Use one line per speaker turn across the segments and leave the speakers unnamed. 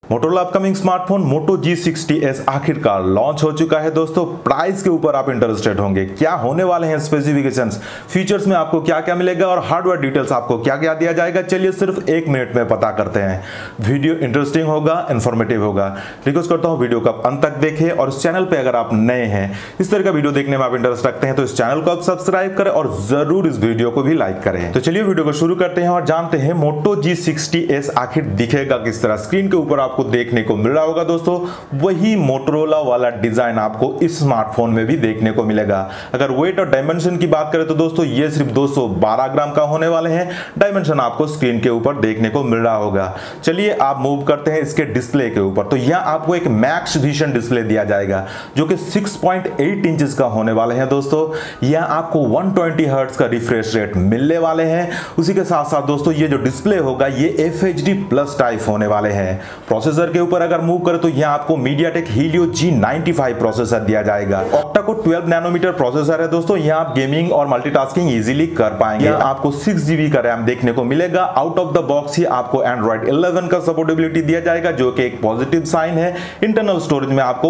Motorola upcoming smartphone Moto G60s आखिरकार launch हो चुका है दोस्तों। प्राइस के ऊपर आप इंटरेस्टेड होंगे, क्या होने वाले हैं स्पेसिफिकेशंस, फीचर्स में आपको क्या क्या मिलेगा और हार्डवेयर डिटेल्स आपको क्या क्या दिया जाएगा, चलिए सिर्फ 1 मिनट में पता करते हैं। वीडियो इंटरेस्टिंग होगा, इंफॉर्मेटिव होगा। रिक्वेस्ट करता हूं वीडियो को आप अंत तक देखें और इस चैनल पर अगर आप नए हैं, इस तरह का वीडियो देखने में आप इंटरेस्ट रखते हैं तो इस चैनल को आप सब्सक्राइब करें और जरूर इस वीडियो को भी लाइक करें। तो चलिए वीडियो को शुरू करते हैं और जानते हैं Moto G60s आखिर दिखेगा किस तरह। स्क्रीन के ऊपर आपको देखने को मिल रहा होगा दोस्तों, वही मोटोरोला वाला डिजाइन आपको इस स्मार्टफोन में भी देखने को मिलेगा। अगर वेट और डायमेंशन की बात करें तो दोस्तों ये सिर्फ 212 ग्राम का होने वाले हैं। डायमेंशन आपको स्क्रीन के ऊपर देखने को मिल रहा होगा। चलिए आप मूव करते हैं इसके डिस्प्ले के ऊपर। तो यहां आपको एक मैक्स विजन डिस्प्ले दिया जाएगा जो कि 6.8 इंचेस का होने वाले हैं दोस्तों। यहां आपको 120 हर्ट्ज का रिफ्रेश रेट मिलने वाले हैं। उसी के साथ साथ दोस्तों ये जो डिस्प्ले होगा ये FHD प्लस टाइप होने वाले हैं। प्रोसेसर के ऊपर अगर मूव करें तो यहां आपको MediaTek Helio G95 प्रोसेसर दिया जाएगा। ऑक्टा को 12 नैनोमीटर प्रोसेसर है दोस्तों। यहां आप गेमिंग और मल्टीटास्किंग इजीली कर पाएंगे। आपको 6GB का रैम देखने को मिलेगा। आउट ऑफ द बॉक्स ही आपको Android 11 का सपोर्टेबिलिटी दिया जाएगा जो कि एक पॉजिटिव साइन है। इंटरनल स्टोरेज में आपको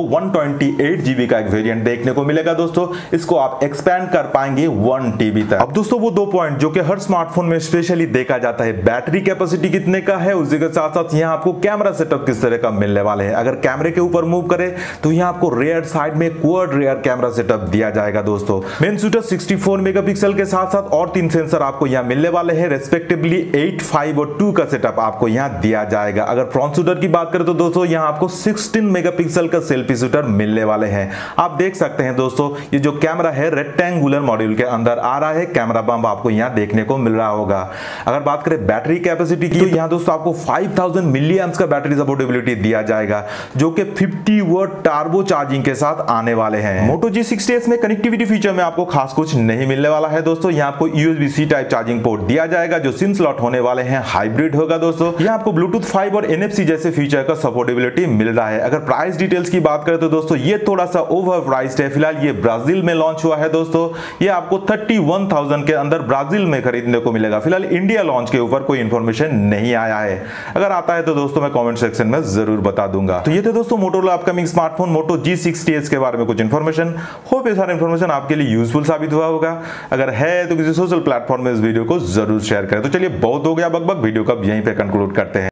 128GB का एक वेरिएंट देखने को मिलेगा दोस्तों। इसको आप एक्सपैंड कर पाएंगे 1TB तक। अब दोस्तों वो 2 पॉइंट जो कि हर स्मार्टफोन में स्पेशली देखा जाता है, बैटरी कैपेसिटी कितने का है, उसी के साथ साथ यहां आपको कैमरा सेटअप किस तरह का मिलने वाले हैं। अगर कैमरे के ऊपर मूव करें तो यहां आपको रेयर साइड में क्वाड रेयर कैमरा सेटअप दिया जाएगा दोस्तों। मेन शूटर 64 मेगापिक्सल के साथ साथ और 3 सेंसर आपको यहां मिलने वाले हैं, रेस्पेक्टिवली 8, 5 और 2 का सेटअप आपको यहां दिया जाएगा। अगर फ्रंट शूटर की बात करें तो दोस्तों यहां आपको 16 मेगापिक्सल का सेल्फी शूटर मिलने वाले हैं। आप देख सकते हैं दोस्तों ये जो कैमरा है रेक्टेंगुलर मॉड्यूल के अंदर आ रहा है। कैमरा बम्प आपको यहां देखने को मिल रहा होगा। अगर बात करें बैटरी कैपेसिटी की तो यहां दोस्तों आपको 5000 मिली एम्प्स का बैटरी सपोर्टेबिलिटी दिया जाएगा जो कि 50 वाट टर्बो चार्जिंग के साथ आने वाले हैं। Moto G60s में कनेक्टिविटी फीचर में आपको खास कुछ नहीं मिलने वाला है दोस्तों। यहां आपको USB-C टाइप चार्जिंग पोर्ट दिया जाएगा जो सिम स्लॉट होने वाले हैं हाइब्रिड होगा दोस्तों। यहां आपको Bluetooth 5 और NFC जैसे फीचर का सपोर्टेबिलिटी मिल रहा है। अगर प्राइस डिटेल्स की बात करें तो दोस्तों ये थोड़ा सा ओवर प्राइस्ड है। फिलहाल ये ब्राजील में लॉन्च हुआ है दोस्तों। ये आपको 31,000 के अंदर ब्राजील में खरीदने को मिलेगा। फिलहाल इंडिया लॉन्च के ऊपर कोई इंफॉर्मेशन नहीं आया है। अगर आता है तो दोस्तों मैं कमेंट सेक्शन में जरूर बता दूंगा। तो ये थे दोस्तों Motorola upcoming smartphone Moto G60s के बारे में कुछ इंफॉर्मेशन। होप ये सारा इंफॉर्मेशन आपके लिए यूजफुल साबित हुआ होगा। अगर है तो किसी सोशल प्लेटफॉर्म में इस वीडियो को जरूर शेयर करें। तो चलिए बहुत हो गया बकबक, वीडियो को अब यहीं पे कंक्लूड करते हैं।